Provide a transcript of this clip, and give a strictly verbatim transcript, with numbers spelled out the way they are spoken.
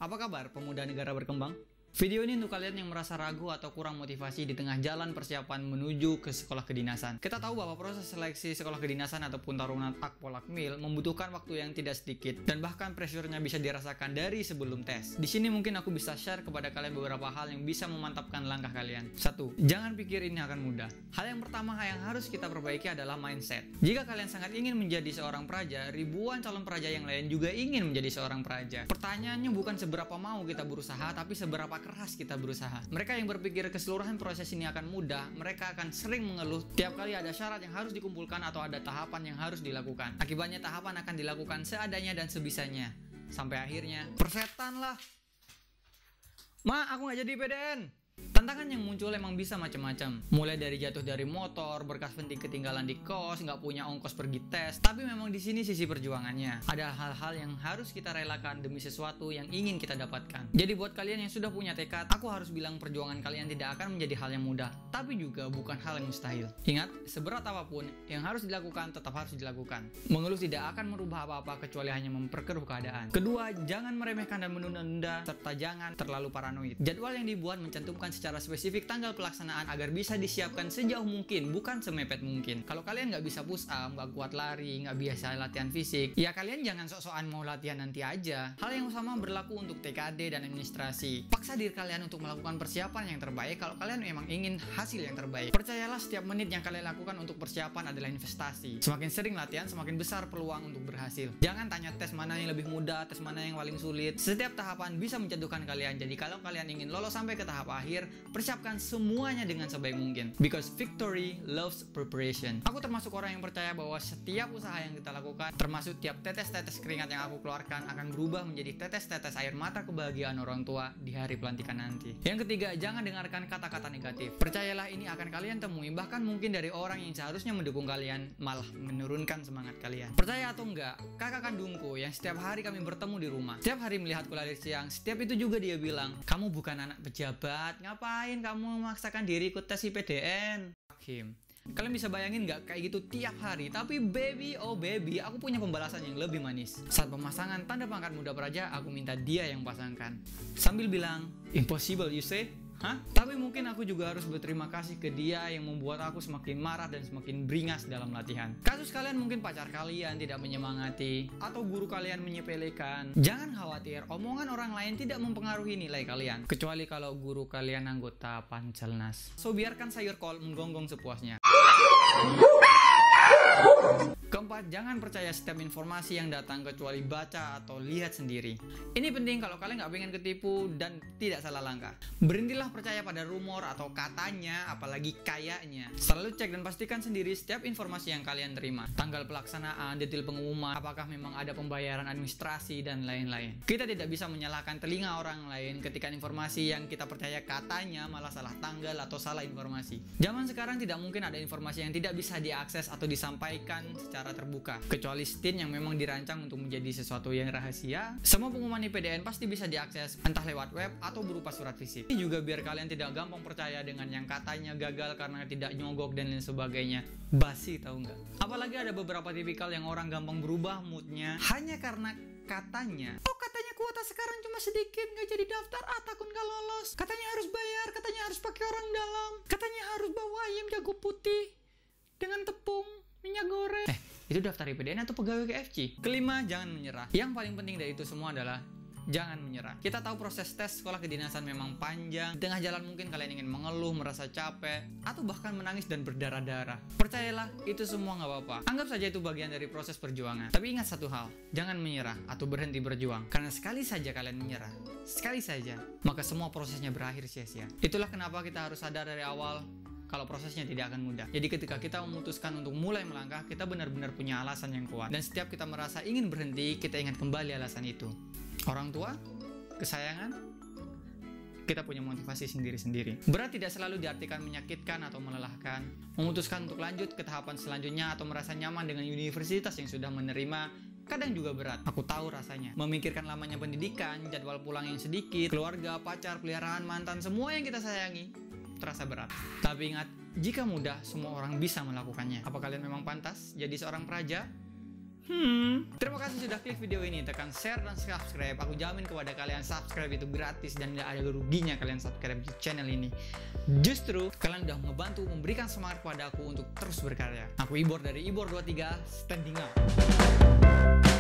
Apa kabar pemuda negara berkembang? Video ini untuk kalian yang merasa ragu atau kurang motivasi di tengah jalan persiapan menuju ke sekolah kedinasan. Kita tahu bahwa proses seleksi sekolah kedinasan ataupun tarunan Akpol Akmil membutuhkan waktu yang tidak sedikit dan bahkan pressure-nya bisa dirasakan dari sebelum tes. Di sini mungkin aku bisa share kepada kalian beberapa hal yang bisa memantapkan langkah kalian. Satu, jangan pikir ini akan mudah. Hal yang pertama yang harus kita perbaiki adalah mindset. Jika kalian sangat ingin menjadi seorang praja, ribuan calon praja yang lain juga ingin menjadi seorang praja. Pertanyaannya bukan seberapa mau kita berusaha, tapi seberapa keras kita berusaha. Mereka yang berpikir keseluruhan proses ini akan mudah, mereka akan sering mengeluh tiap kali ada syarat yang harus dikumpulkan atau ada tahapan yang harus dilakukan. Akibatnya tahapan akan dilakukan seadanya dan sebisanya. Sampai akhirnya, persetan lah. Ma, aku nggak jadi P D N. Tantangan yang muncul emang bisa macam-macam. Mulai dari jatuh dari motor, berkas penting ketinggalan di kos, nggak punya ongkos pergi tes. Tapi memang di sini sisi perjuangannya. Ada hal-hal yang harus kita relakan demi sesuatu yang ingin kita dapatkan. Jadi buat kalian yang sudah punya tekad, aku harus bilang perjuangan kalian tidak akan menjadi hal yang mudah, tapi juga bukan hal yang mustahil. Ingat, seberat apapun yang harus dilakukan tetap harus dilakukan. Mengeluh tidak akan merubah apa-apa kecuali hanya memperkeruh keadaan. Kedua, jangan meremehkan dan menunda-nunda serta jangan terlalu paranoid. Jadwal yang dibuat mencantumkan secara spesifik tanggal pelaksanaan agar bisa disiapkan sejauh mungkin, bukan semepet mungkin. Kalau kalian nggak bisa push up, nggak kuat lari, nggak biasa latihan fisik, ya kalian jangan sok-sokan mau latihan nanti aja. Hal yang sama berlaku untuk T K D dan administrasi. Paksa diri kalian untuk melakukan persiapan yang terbaik kalau kalian memang ingin hasil yang terbaik. Percayalah, setiap menit yang kalian lakukan untuk persiapan adalah investasi. Semakin sering latihan, semakin besar peluang untuk berhasil. Jangan tanya tes mana yang lebih mudah, tes mana yang paling sulit. Setiap tahapan bisa menjatuhkan kalian. Jadi kalau kalian ingin lolos sampai ke tahap akhir, persiapkan semuanya dengan sebaik mungkin. Because victory loves preparation. Aku termasuk orang yang percaya bahwa setiap usaha yang kita lakukan, termasuk tiap tetes-tetes keringat yang aku keluarkan, akan berubah menjadi tetes-tetes air mata kebahagiaan orang tua di hari pelantikan nanti. Yang ketiga, jangan dengarkan kata-kata negatif. Percayalah, ini akan kalian temui, bahkan mungkin dari orang yang seharusnya mendukung kalian, malah menurunkan semangat kalian. Percaya atau enggak, kakak kandungku yang setiap hari kami bertemu di rumah, setiap hari melihatku lari siang, setiap itu juga dia bilang, kamu bukan anak pejabat, ngapain kamu memaksakan diri ikut tes I P D N? Hakim. Kalian bisa bayangin nggak kayak gitu tiap hari? Tapi baby, oh baby, aku punya pembalasan yang lebih manis. Saat pemasangan tanda pangkat muda praja, aku minta dia yang pasangkan. Sambil bilang, impossible you say? Hah? Tapi mungkin aku juga harus berterima kasih ke dia yang membuat aku semakin marah dan semakin beringas dalam latihan. Kasus kalian mungkin pacar kalian tidak menyemangati atau guru kalian menyepelekan. Jangan khawatir, omongan orang lain tidak mempengaruhi nilai kalian. Kecuali kalau guru kalian anggota Pancelnas. So biarkan sayur kol menggonggong sepuasnya. Keempat, jangan percaya setiap informasi yang datang kecuali baca atau lihat sendiri. Ini penting kalau kalian nggak pengen ketipu dan tidak salah langkah. Berhentilah percaya pada rumor atau katanya, apalagi kayaknya. Selalu cek dan pastikan sendiri setiap informasi yang kalian terima. Tanggal pelaksanaan, detail pengumuman, apakah memang ada pembayaran administrasi, dan lain-lain. Kita tidak bisa menyalahkan telinga orang lain ketika informasi yang kita percaya katanya malah salah tanggal atau salah informasi. Zaman sekarang tidak mungkin ada informasi yang tidak bisa diakses atau disampaikan secara terbuka, kecuali stint yang memang dirancang untuk menjadi sesuatu yang rahasia. Semua pengumuman I P D N pasti bisa diakses entah lewat web atau berupa surat fisik. Ini juga biar kalian tidak gampang percaya dengan yang katanya gagal karena tidak nyogok dan lain sebagainya. Basi, tahu nggak? Apalagi ada beberapa tipikal yang orang gampang berubah moodnya hanya karena katanya. Oh, katanya kuota sekarang cuma sedikit, nggak jadi daftar, ah takut nggak lolos. Katanya harus bayar, katanya harus pakai orang dalam, katanya harus bawa ayam jago putih dengan tepung, minyak goreng. Eh, itu daftar I P D N atau pegawai K F C? Kelima, jangan menyerah. Yang paling penting dari itu semua adalah jangan menyerah. Kita tahu proses tes sekolah kedinasan memang panjang. Di tengah jalan mungkin kalian ingin mengeluh, merasa capek, atau bahkan menangis dan berdarah-darah. Percayalah, itu semua nggak apa-apa. Anggap saja itu bagian dari proses perjuangan. Tapi ingat satu hal, jangan menyerah atau berhenti berjuang. Karena sekali saja kalian menyerah, sekali saja, maka semua prosesnya berakhir sia-sia. Itulah kenapa kita harus sadar dari awal kalau prosesnya tidak akan mudah. Jadi ketika kita memutuskan untuk mulai melangkah, kita benar-benar punya alasan yang kuat. Dan setiap kita merasa ingin berhenti, kita ingat kembali alasan itu. Orang tua, kesayangan, kita punya motivasi sendiri-sendiri. Berat tidak selalu diartikan menyakitkan atau melelahkan. Memutuskan untuk lanjut ke tahapan selanjutnya atau merasa nyaman dengan universitas yang sudah menerima, kadang juga berat. Aku tahu rasanya. Memikirkan lamanya pendidikan, jadwal pulang yang sedikit, keluarga, pacar, peliharaan, mantan, semua yang kita sayangi terasa berat. Tapi ingat, jika mudah, semua orang bisa melakukannya. Apa kalian memang pantas jadi seorang praja? Hmm. Terima kasih sudah klik video ini, tekan share dan subscribe. Aku jamin kepada kalian subscribe itu gratis dan tidak ada ruginya kalian subscribe di channel ini. Justru kalian udah ngebantu memberikan semangat kepada aku untuk terus berkarya. Aku Ibor dari Ibor dua puluh tiga, standing up.